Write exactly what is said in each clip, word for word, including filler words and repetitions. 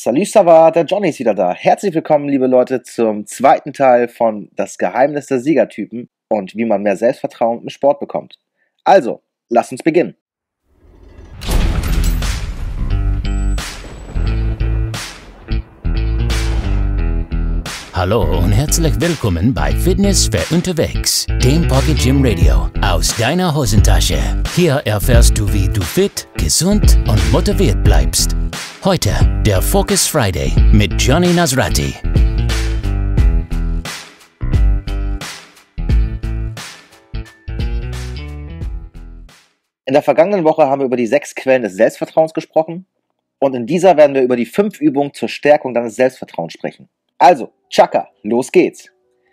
Salut, ça va, der Johnny ist wieder da. Herzlich willkommen, liebe Leute, zum zweiten Teil von Das Geheimnis der Siegertypen und wie man mehr Selbstvertrauen im Sport bekommt. Also, lasst uns beginnen. Hallo und herzlich willkommen bei Fitness für Unterwegs, dem Pocket Gym Radio aus deiner Hosentasche. Hier erfährst du, wie du fit, gesund und motiviert bleibst. Heute der Focus Friday mit Johnny Nasrati. In der vergangenen Woche haben wir über die sechs Quellen des Selbstvertrauens gesprochen und in dieser werden wir über die fünf Übungen zur Stärkung deines Selbstvertrauens sprechen. Also, Chaka, los geht's.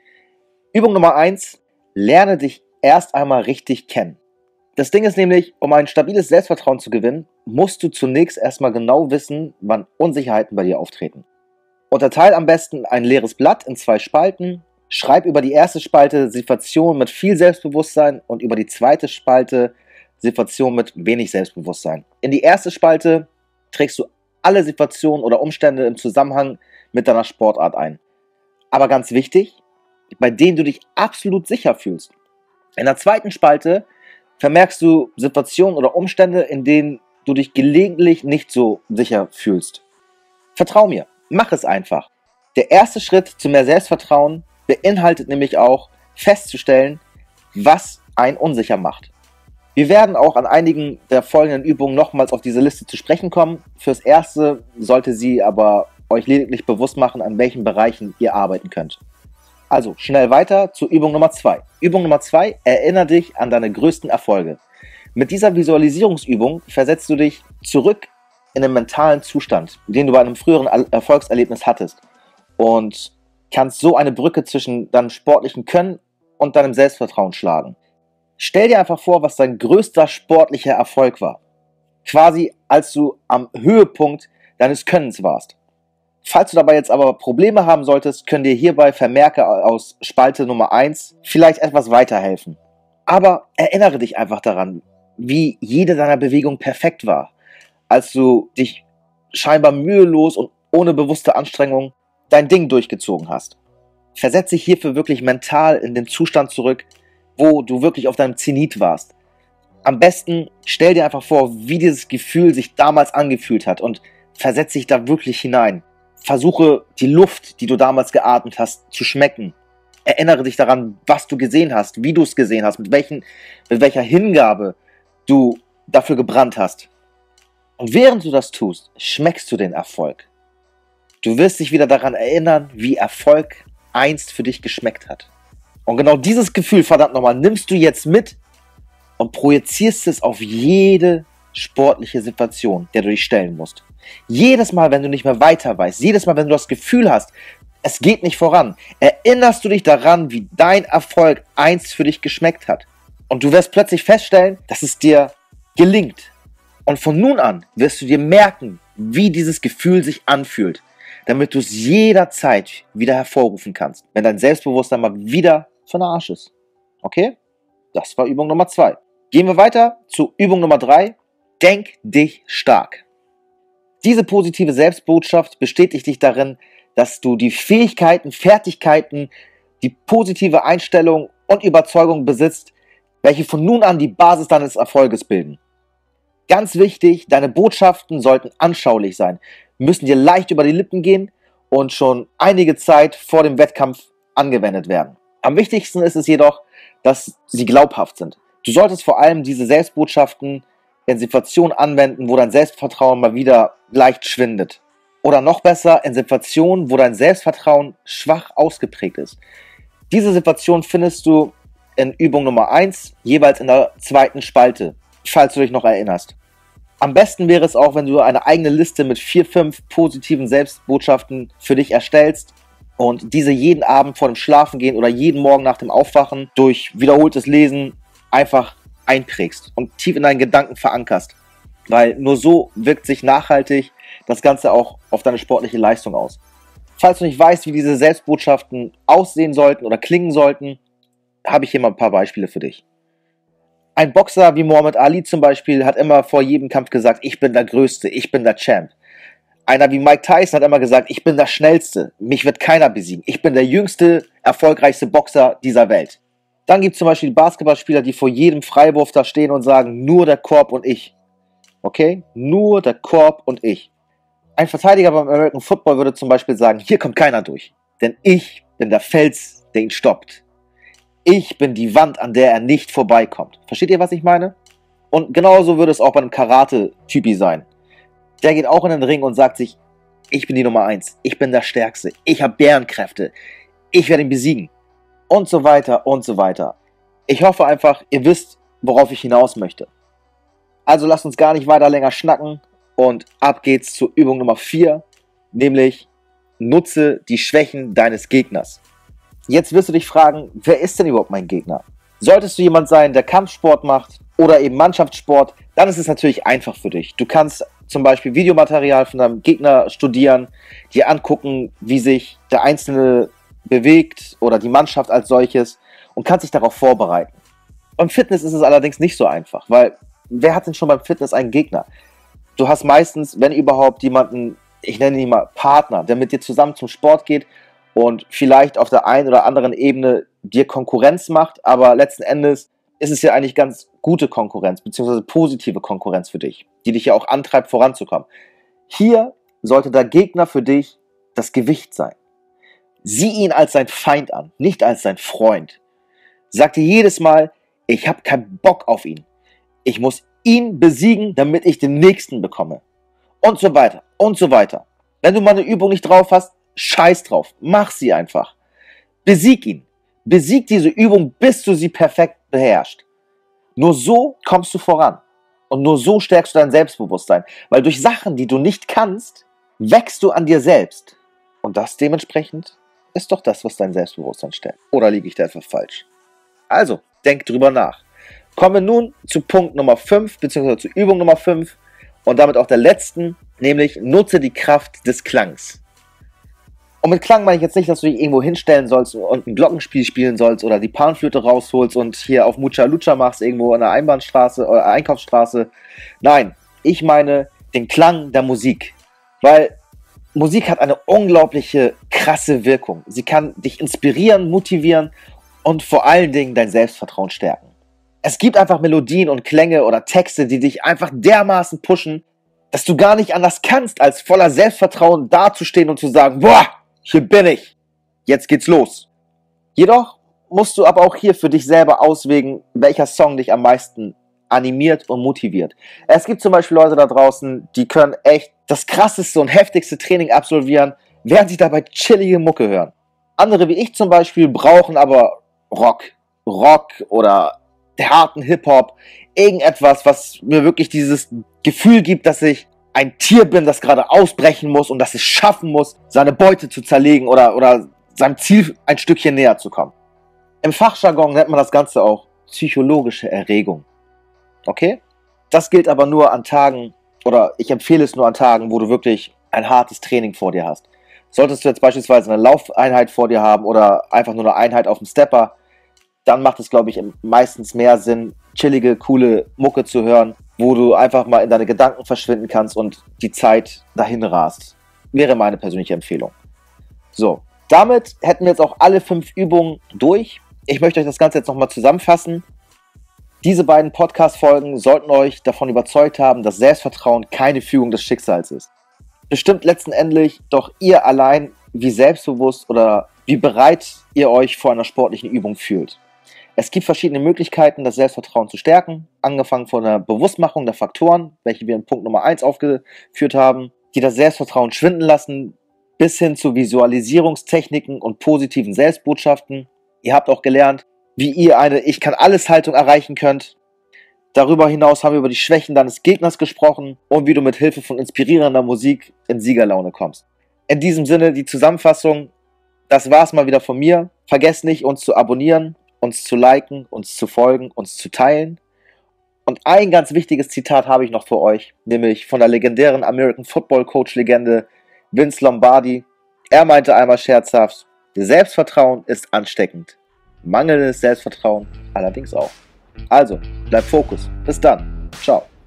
Übung Nummer eins, lerne dich erst einmal richtig kennen. Das Ding ist nämlich, um ein stabiles Selbstvertrauen zu gewinnen, musst du zunächst erstmal genau wissen, wann Unsicherheiten bei dir auftreten. Unterteil am besten ein leeres Blatt in zwei Spalten, schreib über die erste Spalte Situationen mit viel Selbstbewusstsein und über die zweite Spalte Situationen mit wenig Selbstbewusstsein. In die erste Spalte trägst du alle Situationen oder Umstände im Zusammenhang mit deiner Sportart ein. Aber ganz wichtig, bei denen du dich absolut sicher fühlst. In der zweiten Spalte vermerkst du Situationen oder Umstände, in denen du dich gelegentlich nicht so sicher fühlst. Vertrau mir, mach es einfach. Der erste Schritt zu mehr Selbstvertrauen beinhaltet nämlich auch festzustellen, was einen unsicher macht. Wir werden auch an einigen der folgenden Übungen nochmals auf diese Liste zu sprechen kommen. Fürs Erste sollte sie aber euch lediglich bewusst machen, an welchen Bereichen ihr arbeiten könnt. Also schnell weiter zu Übung Nummer zwei. Übung Nummer zwei, erinnere dich an deine größten Erfolge. Mit dieser Visualisierungsübung versetzt du dich zurück in den mentalen Zustand, den du bei einem früheren Erfolgserlebnis hattest und kannst so eine Brücke zwischen deinem sportlichen Können und deinem Selbstvertrauen schlagen. Stell dir einfach vor, was dein größter sportlicher Erfolg war. Quasi als du am Höhepunkt deines Könnens warst. Falls du dabei jetzt aber Probleme haben solltest, können dir hierbei Vermerke aus Spalte Nummer eins vielleicht etwas weiterhelfen. Aber erinnere dich einfach daran, wie jede deiner Bewegungen perfekt war, als du dich scheinbar mühelos und ohne bewusste Anstrengung dein Ding durchgezogen hast. Versetze dich hierfür wirklich mental in den Zustand zurück, wo du wirklich auf deinem Zenit warst. Am besten stell dir einfach vor, wie dieses Gefühl sich damals angefühlt hat und versetze dich da wirklich hinein. Versuche die Luft, die du damals geatmet hast, zu schmecken. Erinnere dich daran, was du gesehen hast, wie du es gesehen hast, mit, welchen, mit welcher Hingabe du dafür gebrannt hast. Und während du das tust, schmeckst du den Erfolg. Du wirst dich wieder daran erinnern, wie Erfolg einst für dich geschmeckt hat. Und genau dieses Gefühl, verdammt nochmal, nimmst du jetzt mit und projizierst es auf jede sportliche Situation, der du dich stellen musst. Jedes Mal, wenn du nicht mehr weiter weißt, jedes Mal, wenn du das Gefühl hast, es geht nicht voran, erinnerst du dich daran, wie dein Erfolg einst für dich geschmeckt hat. Und du wirst plötzlich feststellen, dass es dir gelingt. Und von nun an wirst du dir merken, wie dieses Gefühl sich anfühlt, damit du es jederzeit wieder hervorrufen kannst, wenn dein Selbstbewusstsein mal wieder von der Arsch ist. Okay? Das war Übung Nummer zwei. Gehen wir weiter zu Übung Nummer drei. Denk dich stark. Diese positive Selbstbotschaft bestätigt dich darin, dass du die Fähigkeiten, Fertigkeiten, die positive Einstellung und Überzeugung besitzt, welche von nun an die Basis deines Erfolges bilden. Ganz wichtig, deine Botschaften sollten anschaulich sein, müssen dir leicht über die Lippen gehen und schon einige Zeit vor dem Wettkampf angewendet werden. Am wichtigsten ist es jedoch, dass sie glaubhaft sind. Du solltest vor allem diese Selbstbotschaften in Situationen anwenden, wo dein Selbstvertrauen mal wieder leicht schwindet. Oder noch besser, in Situationen, wo dein Selbstvertrauen schwach ausgeprägt ist. Diese Situation findest du in Übung Nummer eins, jeweils in der zweiten Spalte, falls du dich noch erinnerst. Am besten wäre es auch, wenn du eine eigene Liste mit vier, fünf positiven Selbstbotschaften für dich erstellst und diese jeden Abend vor dem Schlafengehen oder jeden Morgen nach dem Aufwachen durch wiederholtes Lesen einfach einprägst und tief in deinen Gedanken verankerst. Weil nur so wirkt sich nachhaltig das Ganze auch auf deine sportliche Leistung aus. Falls du nicht weißt, wie diese Selbstbotschaften aussehen sollten oder klingen sollten, habe ich hier mal ein paar Beispiele für dich. Ein Boxer wie Muhammad Ali zum Beispiel hat immer vor jedem Kampf gesagt, ich bin der Größte, ich bin der Champ. Einer wie Mike Tyson hat immer gesagt, ich bin der Schnellste, mich wird keiner besiegen. Ich bin der jüngste, erfolgreichste Boxer dieser Welt. Dann gibt es zum Beispiel Basketballspieler, die vor jedem Freiwurf da stehen und sagen, nur der Korb und ich. Okay? Nur der Korb und ich. Ein Verteidiger beim American Football würde zum Beispiel sagen, hier kommt keiner durch. Denn ich bin der Fels, der ihn stoppt. Ich bin die Wand, an der er nicht vorbeikommt. Versteht ihr, was ich meine? Und genauso würde es auch bei einem Karate-Typi sein. Der geht auch in den Ring und sagt sich, ich bin die Nummer eins, ich bin der Stärkste, ich habe Bärenkräfte, ich werde ihn besiegen. Und so weiter und so weiter. Ich hoffe einfach, ihr wisst, worauf ich hinaus möchte. Also lasst uns gar nicht weiter länger schnacken und ab geht's zur Übung Nummer vier, nämlich nutze die Schwächen deines Gegners. Jetzt wirst du dich fragen, wer ist denn überhaupt mein Gegner? Solltest du jemand sein, der Kampfsport macht oder eben Mannschaftssport, dann ist es natürlich einfach für dich. Du kannst zum Beispiel Videomaterial von deinem Gegner studieren, dir angucken, wie sich der Einzelne bewegt oder die Mannschaft als solches und kannst dich darauf vorbereiten. Beim Fitness ist es allerdings nicht so einfach, weil wer hat denn schon beim Fitness einen Gegner? Du hast meistens, wenn überhaupt, jemanden, ich nenne ihn mal Partner, der mit dir zusammen zum Sport geht und vielleicht auf der einen oder anderen Ebene dir Konkurrenz macht, aber letzten Endes ist es ja eigentlich ganz gute Konkurrenz, beziehungsweise positive Konkurrenz für dich, die dich ja auch antreibt, voranzukommen. Hier sollte der Gegner für dich das Gewicht sein. Sieh ihn als sein Feind an, nicht als sein Freund. Sag dir jedes Mal, ich habe keinen Bock auf ihn. Ich muss ihn besiegen, damit ich den nächsten bekomme. Und so weiter, und so weiter. Wenn du mal eine Übung nicht drauf hast, scheiß drauf, mach sie einfach. Besieg ihn. Besieg diese Übung, bis du sie perfekt beherrschst. Nur so kommst du voran. Und nur so stärkst du dein Selbstbewusstsein. Weil durch Sachen, die du nicht kannst, wächst du an dir selbst. Und das dementsprechend ist doch das, was dein Selbstbewusstsein stärkt. Oder liege ich da etwas falsch? Also, denk drüber nach. Kommen wir nun zu Punkt Nummer fünf, beziehungsweise zu Übung Nummer fünf und damit auch der letzten, nämlich nutze die Kraft des Klangs. Und mit Klang meine ich jetzt nicht, dass du dich irgendwo hinstellen sollst und ein Glockenspiel spielen sollst oder die Panflöte rausholst und hier auf Mucha Lucha machst, irgendwo an der Einbahnstraße oder Einkaufsstraße. Nein, ich meine den Klang der Musik. Weil Musik hat eine unglaubliche, krasse Wirkung. Sie kann dich inspirieren, motivieren und vor allen Dingen dein Selbstvertrauen stärken. Es gibt einfach Melodien und Klänge oder Texte, die dich einfach dermaßen pushen, dass du gar nicht anders kannst, als voller Selbstvertrauen dazustehen und zu sagen, boah, hier bin ich, jetzt geht's los. Jedoch musst du aber auch hier für dich selber auswägen, welcher Song dich am meisten animiert und motiviert. Es gibt zum Beispiel Leute da draußen, die können echt das krasseste und heftigste Training absolvieren, während sie dabei chillige Mucke hören. Andere wie ich zum Beispiel brauchen aber Rock, Rock oder harten Hip-Hop, irgendetwas, was mir wirklich dieses Gefühl gibt, dass ich ein Tier bin, das gerade ausbrechen muss und das es schaffen muss, seine Beute zu zerlegen oder, oder seinem Ziel ein Stückchen näher zu kommen. Im Fachjargon nennt man das Ganze auch psychologische Erregung. Okay? Das gilt aber nur an Tagen, oder ich empfehle es nur an Tagen, wo du wirklich ein hartes Training vor dir hast. Solltest du jetzt beispielsweise eine Laufeinheit vor dir haben oder einfach nur eine Einheit auf dem Stepper, dann macht es, glaube ich, meistens mehr Sinn, chillige, coole Mucke zu hören, wo du einfach mal in deine Gedanken verschwinden kannst und die Zeit dahin rast. Wäre meine persönliche Empfehlung. So, damit hätten wir jetzt auch alle fünf Übungen durch. Ich möchte euch das Ganze jetzt nochmal zusammenfassen. Diese beiden Podcast-Folgen sollten euch davon überzeugt haben, dass Selbstvertrauen keine Fügung des Schicksals ist. Bestimmt letztendlich doch ihr allein, wie selbstbewusst oder wie bereit ihr euch vor einer sportlichen Übung fühlt. Es gibt verschiedene Möglichkeiten, das Selbstvertrauen zu stärken, angefangen von der Bewusstmachung der Faktoren, welche wir in Punkt Nummer eins aufgeführt haben, die das Selbstvertrauen schwinden lassen, bis hin zu Visualisierungstechniken und positiven Selbstbotschaften. Ihr habt auch gelernt, wie ihr eine Ich-kann-alles-Haltung erreichen könnt. Darüber hinaus haben wir über die Schwächen deines Gegners gesprochen und wie du mit Hilfe von inspirierender Musik in Siegerlaune kommst. In diesem Sinne die Zusammenfassung. Das war's mal wieder von mir. Vergesst nicht, uns zu abonnieren, uns zu liken, uns zu folgen, uns zu teilen. Und ein ganz wichtiges Zitat habe ich noch für euch, nämlich von der legendären American Football Coach Legende Vince Lombardi. Er meinte einmal scherzhaft, Selbstvertrauen ist ansteckend, mangelndes Selbstvertrauen allerdings auch. Also, bleib Fokus. Bis dann. Ciao.